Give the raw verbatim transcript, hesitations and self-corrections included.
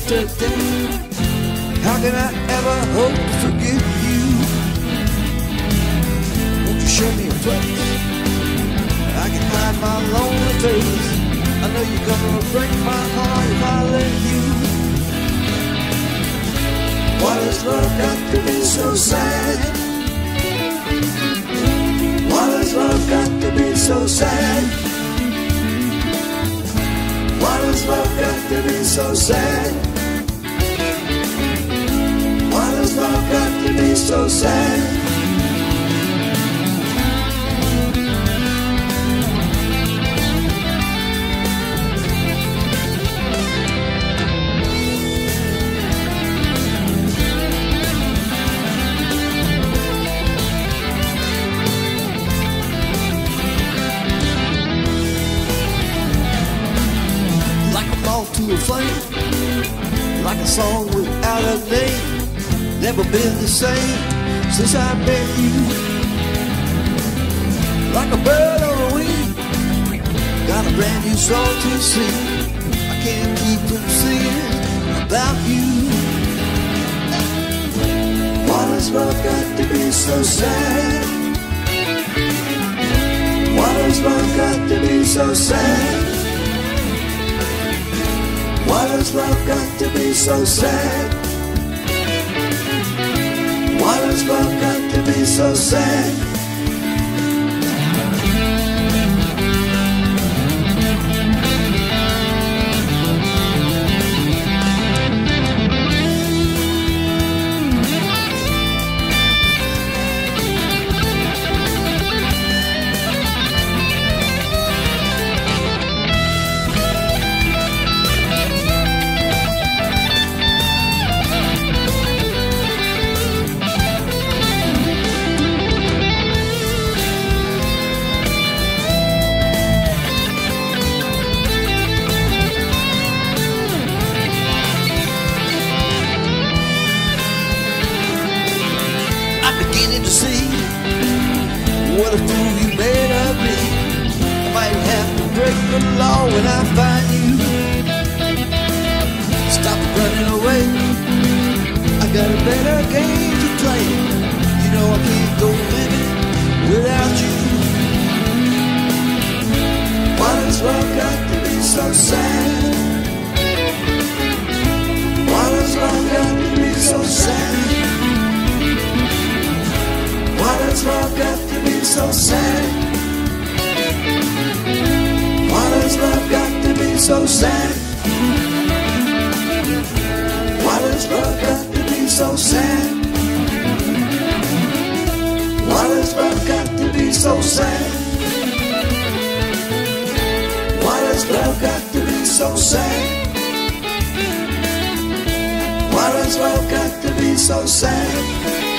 yesterday. How can I ever hope to forgive you? Won't you show me a place I can hide my lonely face? I know you're gonna break my heart if I let you. Why does love got to be so sad? Why does love got to be so sad? Why does love got to be so sad? Why does love got to be so sad? To a flame, like a song without a name. Never been the same since I met you. Like a bird on a wing, got a brand new song to sing. I can't keep from singing about you. Why does love got to be so sad? Why does love got to be so sad? Why does love got to be so sad? Why does love got to be so sad? Beginning to see what a fool you made of me. I might have to break the law when I find you. Stop running away, I got a better game to play. You know I can't go living without you. Why does love got to be so sad? Why does love got to be so sad? Why does love got to be so sad? Why does love got to be so sad? Why does love got to be so sad? Why does love got to be so sad? Why does love got to be so sad? Why does love got to be so sad?